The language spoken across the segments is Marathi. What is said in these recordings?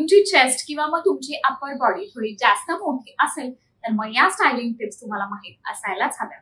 तुमची चेस्ट किंवा मग तुमची अपर बॉडी थोडी जास्त मोठी असेल तर मग या स्टायलिंग टिप्स तुम्हाला माहित असायलाच हव्या।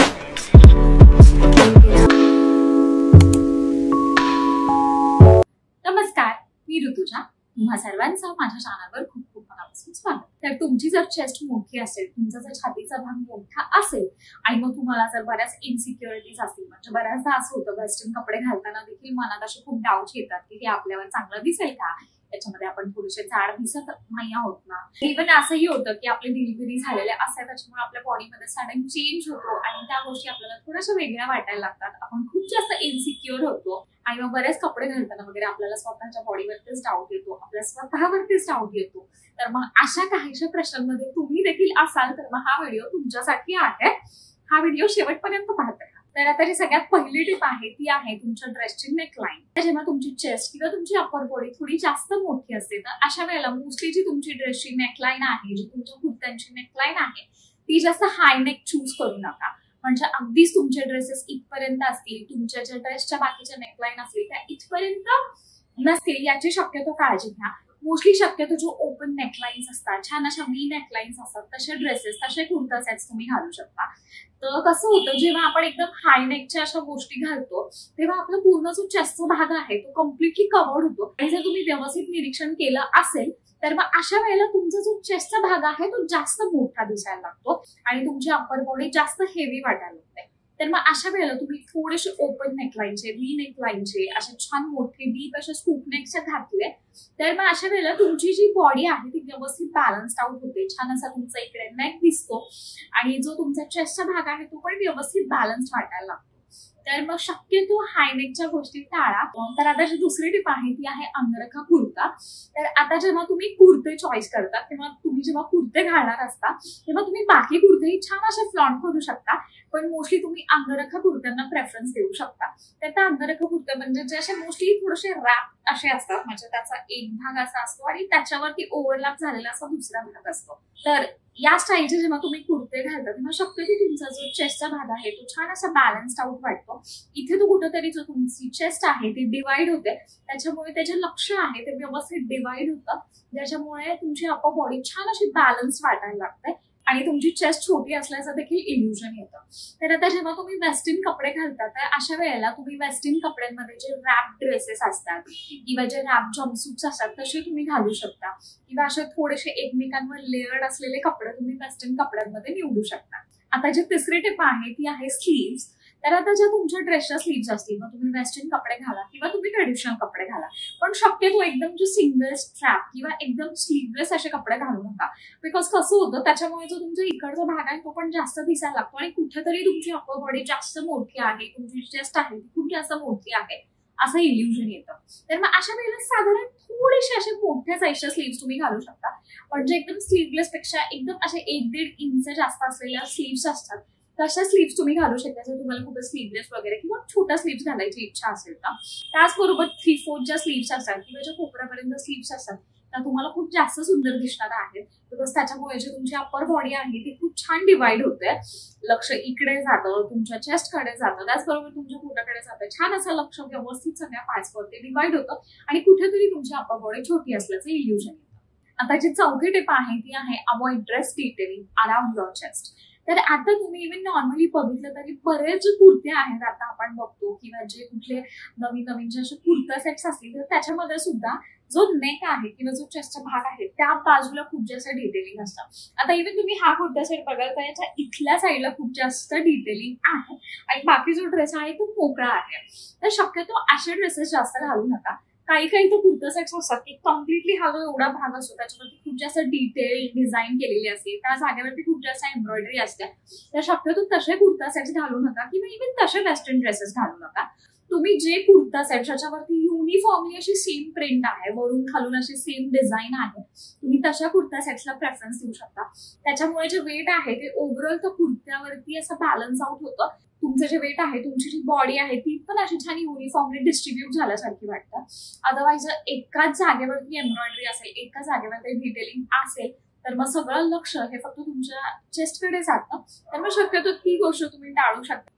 नमस्कार, मी ऋतुजा। तुम्हा सर्वांचं माझ्या चॅनलवर खूप खूप मनापासून स्वागत। तर तुमची जर चेस्ट मोठी असेल, तुमचा जर छातीचा भाग मोठा असेल आणि मग तुम्हाला जर बऱ्याच इनसिक्युरिटीज असतील, म्हणजे बऱ्याचदा असं होतं वेस्टर्न कपडे घालताना देखील मनात असे खूप डाऊट्स येतात की हे आपल्यावर चांगलं दिसेल का, त्याच्यामध्ये आपण थोडेसे जाड दिसत नाही आहोत ना। इव्हन असंही होतं की आपली डिलिव्हरी झालेल्या असते, त्याच्यामुळे आपल्या बॉडीमध्ये सडन चेंज होतो आणि त्या गोष्टी आपल्याला थोड्याशा वेगळ्या वाटायला लागतात। आपण खूप जास्त इनसिक्युअर होतो आणि मग बरेच कपडे घालताना वगैरे आपल्याला स्वतःच्या बॉडीवरतीच डाऊट येतो, आपल्या स्वतःवरतीच डाऊट येतो। तर मग अशा काहीशा प्रश्नांमध्ये तुम्ही देखील असाल तर मग हा व्हिडिओ तुमच्यासाठी आहे। हा व्हिडिओ शेवटपर्यंत पाहत राहा। तर आता जी सगळ्यात पहिली टिप आहे ती आहे तुमच्या ड्रेसची नेकलाईन। जेव्हा तुमची चेस्ट किंवा तुमची अपर बॉडी थोडी जास्त मोठी असते तर अशा वेळेला मोस्टली जी तुमची ड्रेसची नेकलाईन आहे, जी तुमच्या कुर्त्यांची नेकलाईन आहे, ती जास्त हाय नेक चूज करू नका। म्हणजे अगदीच तुमचे ड्रेसेस इथपर्यंत असतील, तुमच्या ज्या ड्रेसच्या बाकीच्या नेकलाईन असतील त्या इथपर्यंत नसतील याची शक्यतो काळजी घ्या। मोस्टली शक्यतो जो ओपन नेकलाईन्स असतात, छान अशा वी नेकलाईन्स असतात, तसे ड्रेसेस, तसे कुर्ता सेट्स तुम्ही घालू शकता। तर कसं होतं, जेव्हा आपण एकदम हाय नेकच्या अशा गोष्टी घालतो तेव्हा आपला पूर्ण जो चेस्टचा भाग आहे तो कम्प्लिटली कव्हर्ड होतो। आणि जर तुम्ही व्यवस्थित निरीक्षण केलं असेल तर मग अशा वेळेला तुमचा जो चेस्टचा भाग आहे तो जास्त मोठा दिसायला लागतो आणि तुमची अपर बॉडी जास्त हेवी वाटायला लागते। तर मग अशा वेळेला तुम्ही थोडेसे ओपन नेकलाईनचे, वी नेकलाईनचे असे छान मोठे डीप असे स्कूप नेकचे घातले तर मग अशा वेळेला तुमची जी बॉडी आहे ती व्यवस्थित बॅलन्स्ड आउट होते। छान असा तुमचा इकडे नेक दिसतो आणि जो तुमचा चेस्टचा भाग आहे तो पण व्यवस्थित बॅलन्स्ड वाटायला लागतो। तर मग शक्यतो हाय नेकच्या गोष्टी टाळा। तर आता जी दुसरी टिप आहे ती आहे अंगरखा कुर्ता। तर आता जेव्हा तुम्ही कुर्ते चॉईस करता तेव्हा तुम्ही जेव्हा कुर्ते घालणार असता तेव्हा तुम्ही बाकी कुर्तेही छान असे फ्लॉन्ट करू शकता, पण मोस्टली तुम्ही अंगरखा कुर्त्यांना प्रेफरन्स देऊ शकता। तर त्या अंगरखा कुर्ते म्हणजे जे असे मोस्टली थोडेसे रॅप असे असतात, म्हणजे त्याचा एक भाग असा असतो आणि त्याच्यावरती ओव्हरलॅप झालेला असा दुसरा भाग असतो। तर या स्टाईलचे जेव्हा तुम्ही कुर्ते घालता तेव्हा शक्यतो तुमचा जो चेस्टचा भाग आहे तो छान असा बॅलन्स्ड आउट वाटतो। इथे तो कुठेतरी जो तुमची चेस्ट आहे ती डिवाइड होते, त्याच्यामुळे त्याचे लक्ष आहे ते व्यवस्थित डिवाइड होतं, ज्याच्यामुळे तुमची अपर बॉडी छान अशी बॅलन्स वाटायला लागते आणि तुमची चेस्ट छोटी असल्याचं देखील इल्युजन येतं। तर आता जेव्हा तुम्ही वेस्टर्न कपडे घालता तर अशा वेळेला तुम्ही वेस्टर्न कपड्यांमध्ये जे रॅप ड्रेसेस असतात किंवा जे रॅप जम्पसूट्स असतात तसे तुम्ही घालू शकता, किंवा असे थोडेसे एकमेकांवर लेअर्ड असलेले कपडे तुम्ही वेस्टर्न कपड्यांमध्ये निवडू शकता। आता जी तिसरी टिप आहे ती आहे स्लीव्स। तर आता ज्या तुमच्या ड्रेसच्या स्लीव्स असतील मग तुम्ही वेस्टर्न कपडे घाला किंवा तुम्ही ट्रेडिशनल कपडे घाला, पण शक्यतो एकदम जो सिंगल स्ट्रॅप किंवा एकदम स्लीवलेस असे कपडे घालू नका। बिकॉज कसं होतं, त्याच्यामुळे जो तुमचा इकडचा भाग आहे तो पण जास्त दिसायला लागतो आणि कुठेतरी तुमची अपर बॉडी जास्त मोठी आहे, तुमची चेस्ट आहे ती खूप जास्त मोठी आहे असं इल्युजन येतं। तर मग अशा वेळेला साधारण थोडेसे असे मोठ्या साईजच्या स्लीव्स तुम्ही घालू शकता, म्हणजे एकदम स्लीवलेस पेक्षा एकदम असे 1-1.5 इंच जास्त असलेल्या स्लीव्स असतात तशा स्लीव्स तुम्ही घालू शकता जर तुम्हाला खूप स्लीवलेस वगैरे किंवा छोटा स्लीव्स घालायची इच्छा असेल तर। त्याचबरोबर 3/4 ज्या स्लीव्स असतात किंवा ज्या कोपऱ्यापर्यंत स्लीव्स असतात त्या तुम्हाला खूप जास्त सुंदर दिसणार आहेत, बिकॉज त्याच्यामुळे जी तुमची अपर बॉडी आहे ती खूप छान डिवाइड होते। लक्ष इकडे जातं, तुमच्या चेस्टकडे जातं, त्याचबरोबर तुमच्या पोटाकडे जातं, छान असं लक्ष व्यवस्थित सगळ्या पार्ट्सवरती डिवाइड होतं आणि कुठेतरी तुमची अपर बॉडी छोटी असल्याचं इल्युजन येतं। आता जी चौथी टिप आहे ती आहे avoid dress detailing around your chest. तर आता तुम्ही इव्हन नॉर्मली बघितलं तरी बरेच जे कुर्ते आहेत आता आपण बघतो किंवा जे कुठले नवीन नवीन जे असे कुर्ता सेट्स असतील तर त्याच्यामध्ये सुद्धा जो नेक आहे किंवा जो चेस्टचा भाग आहे त्या बाजूला खूप जास्त डिटेलिंग असतं। आता इव्हन तुम्ही हा कुर्ता सेट बघाल तर याच्या इथल्या साईडला खूप जास्त डिटेलिंग आहे आणि बाकी जो ड्रेस आहे तो मोकळा आहे। तर शक्यतो असे ड्रेसेस जास्त घालू नका। काही काही तर कुर्ता सेट्स असतात की कम्प्लिटली हा जो एवढा भाग असतो त्याच्यावरती खूप जास्त डिटेल डिझाईन केलेली असते, त्या जागेवरती खूप जास्त एम्ब्रॉयडरी असते। तर शक्यतो तसे कुर्ता सेट्स घालू नका किंवा इव्हन तसे वेस्टर्न ड्रेसेस घालू नका। तुम्ही जे कुर्ता सेट ज्याच्यावरती युनिफॉर्मली अशी सेम प्रिंट आहे, वरून खालून अशी सेम डिझाईन आहे, तुम्ही तशा कुर्ता सेट्सला प्रेफरन्स देऊ शकता। त्याच्यामुळे जे वेट आहे ते ओव्हरऑल त्या कुर्त्यावरती असं बॅलन्स आउट होतं। तुमचं जे वेट आहे, तुमची जी बॉडी आहे ती पण अशी छान युनिफॉर्मली डिस्ट्रीब्यूट झाल्यासारखी वाटतं। अदरवाईज एकाच जागेवरती एम्ब्रॉयडरी असेल, एकाच जागेवरती डिटेलिंग असेल तर मग सगळं लक्ष हे फक्त तुमच्या चेस्टकडे जातं। तर मग शक्यतो ती गोष्ट तुम्ही टाळू शकता।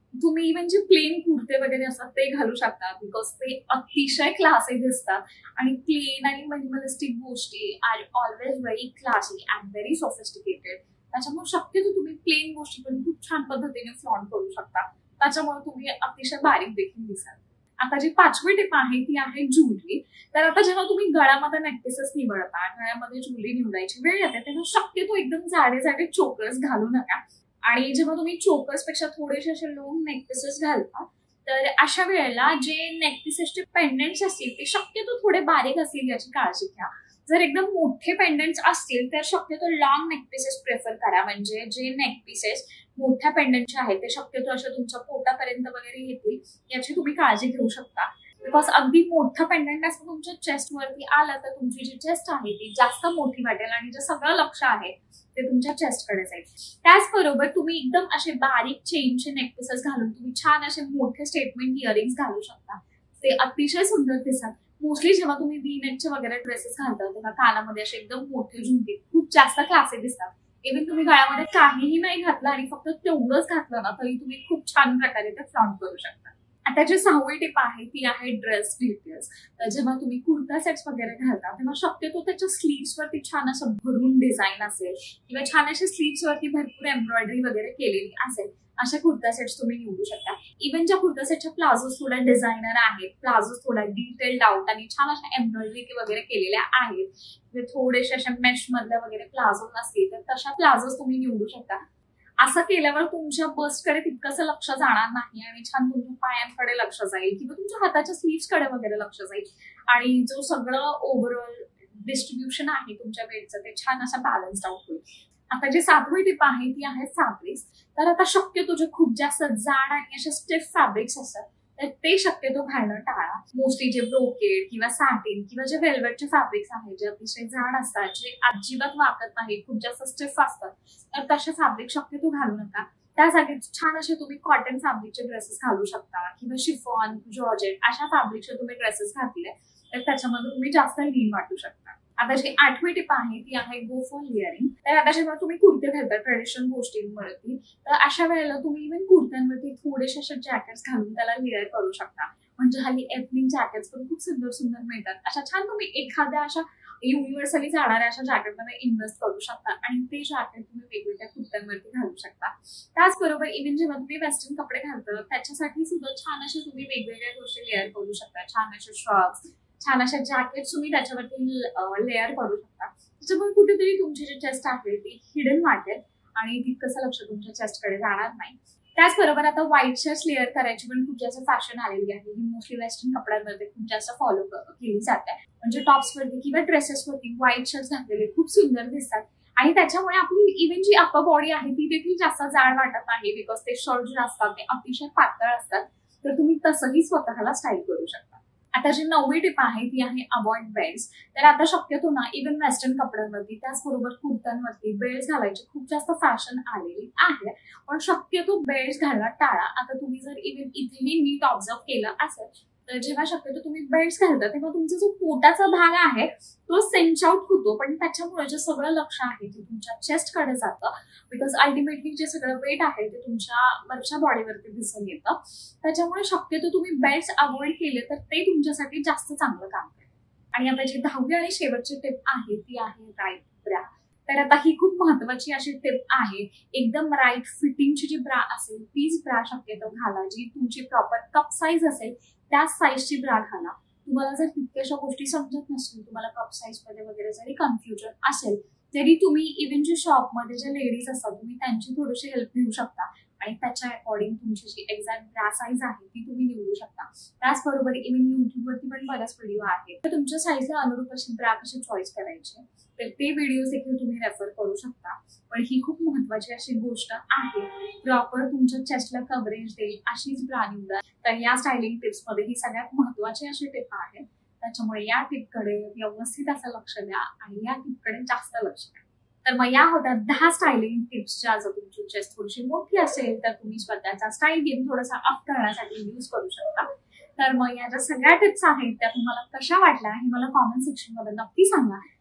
तुम्ही इव्हन जे प्लेन कुर्ते वगैरे असतात ते घालू शकता, बिकॉज ते अतिशय क्लासी दिसतात. आणि प्लेन आणि मिनिमलिस्टिक गोष्टी are always very classy and very sophisticated. त्याच्यामुळे शक्यतो तुम्ही प्लेन गोष्टी पण खूप छान पद्धतीने फ्लॉन्ट करू शकता. त्याच्यामुळे तुम्ही अतिशय बारीक देखील दिसाल. आता जी 5वी टिप आहे ती आहे ज्वेलरी. तर आता जेव्हा तुम्ही गळ्यामध्ये नेकपीसेस निवडता, गळ्यामध्ये ज्वेलरी निवडायची वेळ येते, तेव्हा शक्यतो एकदम जाडे जाडे चोकर्स घालू नका. आणि जेव्हा तुम्ही चोकर्स पेक्षा थोडेसे असे लॉंग नेकपीसेस घालता, तर अशा वेळेला जे नेकपीसेसचे पेंडंट्स असतील ते शक्यतो थोडे बारीक असतील याची काळजी घ्या. जर एकदम मोठे पेंडंट्स असतील तर शक्यतो लॉंग नेकपीसेस प्रेफर करा. म्हणजे जे नेकपीसेस मोठ्या पेंडंटचे आहेत ते शक्यतो अशा तुमच्या पोटापर्यंत वगैरे येतील याची तुम्ही काळजी घेऊ शकता. बिकॉज अगदी मोठं पेंडंट असं तुमच्या चेस्ट वरती आलं तर तुमची जी चेस्ट आहे ती जास्त मोठी वाटेल आणि जे सगळं लक्ष आहे ते तुमच्या चेस्टकडे जाईल. त्याचबरोबर तुम्ही एकदम असे बारीक चेनचे नेकपीसेस घालून तुम्ही छान असे मोठे स्टेटमेंट इयरिंग्स घालू शकता. ते अतिशय सुंदर दिसतात. मोस्टली जेव्हा तुम्ही व्ही नेकचे वगैरे ड्रेसेस घालता तेव्हा कानामध्ये असे एकदम मोठे झुमके खूप जास्त क्लासी दिसतात. इव्हन तुम्ही गळ्यामध्ये काहीही नाही घातलं आणि फक्त तेवढंच घातलं ना तरी तुम्ही खूप छान प्रकारे ते फ्लॉन्ट करू शकता. आता जी 6वी टिप आहे ती आहे ड्रेस डिटेल्स. तर जेव्हा तुम्ही कुर्ता सेट्स वगैरे घालता तेव्हा शक्यतो त्याच्या स्लीव्स वरती छान असं भरून डिझाईन असेल किंवा छान अशा स्लीव्स वरती भरपूर एम्ब्रॉयडरी वगैरे केलेली असेल अशा कुर्ता सेट्स तुम्ही निवडू शकता. इव्हन ज्या कुर्ता सेटच्या प्लाझोज थोड्या डिझायनर आहेत, प्लाझोज थोड्या डिटेल्ड आउट आणि छान अशा एम्ब्रॉयडरी वगैरे केलेल्या आहेत, थोडेसे अशा मेश मधल्या वगैरे प्लाझोज असतील तर तशा प्लाझोज तुम्ही निवडू शकता. असं केल्यावर तुमच्या बस्टकडे तितकंसं लक्ष जाणार नाही आणि छान तुमच्या पायांकडे लक्ष जाईल किंवा तुमच्या हाताच्या स्लीव्सकडे वगैरे लक्ष जाईल आणि जो सगळं ओव्हरऑल डिस्ट्रीब्युशन आहे तुमच्या वेटचं ते छान असं बॅलन्स्ड आउट होईल. आता जी 7वी टिप आहे ती आहे फॅब्रिक्स. तर आता शक्यतो जे खूप जास्त जाड आणि असे स्टिफ फॅब्रिक्स असतात तर ते शक्यतो घालणं टाळा. मोस्टली जे ब्रोकेड किंवा सॅटिन किंवा जे वेल्वेटचे फॅब्रिक्स आहेत जे अतिशय जाड असतात, जे अजिबात वाकत नाही, खूप जास्त स्टिफ असतात, तर तसे फॅब्रिक शक्यतो घालू नका. त्या जागी छान असे तुम्ही कॉटन फॅब्रिकचे ड्रेसेस घालू शकता किंवा शिफॉन, जॉर्जेट अशा फॅब्रिकचे तुम्ही ड्रेसेस घातले तर त्याच्यामध्ये तुम्ही जास्त लीन वाटू शकता. आता जी 8वी टिप आहे ती आहे गो फॉर लेअरिंग. तर आता जेव्हा तुम्ही कुर्ते घालता ट्रेडिशनल गोष्टींवरती तर अशा वेळेला तुम्ही इव्हन कुर्त्यांवरती थोडेसे असे जॅकेट्स घालून त्याला लेअर करू शकता. म्हणजे हल्ली एथनिक जॅकेट्स पण खूप सुंदर सुंदर मिळतात. अशा छान तुम्ही एखाद्या अशा युनिव्हर्सली जाणाऱ्या अशा जॅकेटमध्ये इन्व्हेस्ट करू शकता आणि ते जॅकेट तुम्ही वेगवेगळ्या कुर्त्यांवरती घालू शकता. त्याचबरोबर इव्हन जेव्हा तुम्ही वेस्टर्न कपडे घालता त्याच्यासाठी सुद्धा छान असे तुम्ही वेगवेगळ्या गोष्टी लेअर करू शकता. छान असे शॉर्ट्स, छान अशा जॅकेट तुम्ही त्याच्यावरती लेअर करू शकता. त्याच्यामुळे कुठेतरी तुमची जी चेस्ट आहे ती हिडन वाटेल आणि तितकंसं लक्ष तुमच्या चेस्टकडे जाणार नाही. त्याचबरोबर आता व्हाईट शर्ट्स लेअर करायची पण खूप जास्त फॅशन आलेली आहे. ही मोस्टली वेस्टर्न कपड्यांमध्ये खूप जास्त फॉलो केली जाते. म्हणजे टॉप्सवरती किंवा ड्रेसेसवरती व्हाईट शर्ट्स घातलेले खूप सुंदर दिसतात आणि त्याच्यामुळे आपली इव्हन जी अपर बॉडी आहे ती देखील जास्त जाड वाटत नाही. बिकॉज ते शर्ट जे असतात ते अतिशय पातळ असतात. तर तुम्ही तसंही स्वतःला स्टाईल करू शकता. आता जी 9वी टिप आहे ती आहे अवॉइड बेल्ट्स. तर आता शक्यतो ना इव्हन वेस्टर्न कपड्यांवरती त्याचबरोबर कुर्त्यांवरती बेल्ट्स घालायची खूप जास्त फॅशन आलेली आहे. पण शक्यतो बेल्ट्स घालणं टाळा. आता तुम्ही जर इव्हन इथेही नीट ऑब्झर्व केलं असेल तर जेव्हा शक्यतो तुम्ही बेल्ट्स घालता तेव्हा तुमचा जो पोटाचा भाग आहे तो सेंच आउट होतो. पण त्याच्यामुळे जे सगळं लक्ष आहे ते तुमच्या चेस्टकडे जातं. बिकॉज अल्टिमेटली जे सगळं वेट आहे ते तुमच्या वरच्या बॉडीवरती दिसून येतं. त्याच्यामुळे शक्यतो तुम्ही बेल्ट्स अवॉइड केले तर ते तुमच्यासाठी जास्त चांगलं काम करेल. आणि आता जी 10वी आणि शेवटची टिप आहे ती आहे राईट ब्रा. तर आता ही खूप महत्वाची अशी टिप आहे. एकदम राईट फिटिंगची जी ब्रा असेल तीच ब्रा शक्यतो घाला. जी तुमची प्रॉपर कप साईज असेल त्याच साईजची ब्रा घाला. तुम्हाला जर तितक्याशा गोष्टी समजत नसतील, तुम्हाला कप साईज मध्ये वगैरे जरी कन्फ्युजन असेल तरी तुम्ही इव्हन जे शॉपमध्ये जे लेडीज असतात तुम्ही त्यांची थोडीशी हेल्प घेऊ शकता आणि त्याच्या अकॉर्डिंग तुमची जी एक्झॅक्ट ब्रा साईज आहे ती तुम्ही निवडू शकता. त्याचबरोबर इव्हन युट्यूबवरती पण बऱ्याच व्हिडिओ आहेत. तर तुमच्या साईजला अनुरूप अशी ब्रा कशी चॉईस करायची तर ते व्हिडिओ देखील तुम्ही रेफर करू शकता. पण ही खूप महत्वाची अशी गोष्ट आहे. प्रॉपर तुमच्या चेस्टला कव्हरेज देईल अशीच ब्रा निवडा. तर या स्टायलिंग टिप्स मध्ये ही सगळ्यात महत्वाची अशी टिप आहे. त्याच्यामुळे या टिपकडे व्यवस्थित असं लक्ष द्या आणि या टिपकडे जास्त लक्ष द्या. तर मग या होत्या 10 स्टायलिंग टिप्स ज्या जर तुमची चेस्ट थोडीशी मोठी असेल तर तुम्ही स्वतःचा स्टाईल गेम थोडासा अप करण्यासाठी यूज करू शकता. तर मग या ज्या सगळ्या टिप्स आहेत त्या तुम्हाला कशा वाटल्या हे मला कॉमेंट सेक्शन मध्ये नक्की सांगा.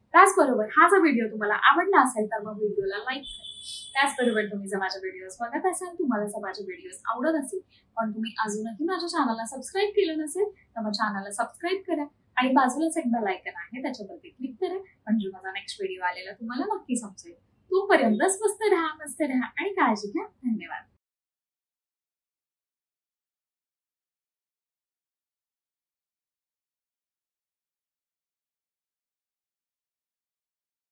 त्याचबरोबर हा जर व्हिडिओ तुम्हाला आवडला असेल तर मग व्हिडिओला लाईक करा. त्याचबरोबर तुम्ही जर माझे व्हिडिओज बघत असाल, तुम्हाला जर माझे व्हिडिओज आवडत असतील पण तुम्ही अजूनही माझ्या चॅनलला सबस्क्राईब केलं नसेल तर मग चॅनलला सबस्क्राईब करा आणि बाजूलाच एक बेल आयकॉन आहे त्याच्यावरती क्लिक करा, म्हणजे माझा नेक्स्ट व्हिडिओ आलेला तुम्हाला नक्की समजेल. तोपर्यंत मस्त राहा आणि काळजी घ्या. धन्यवाद.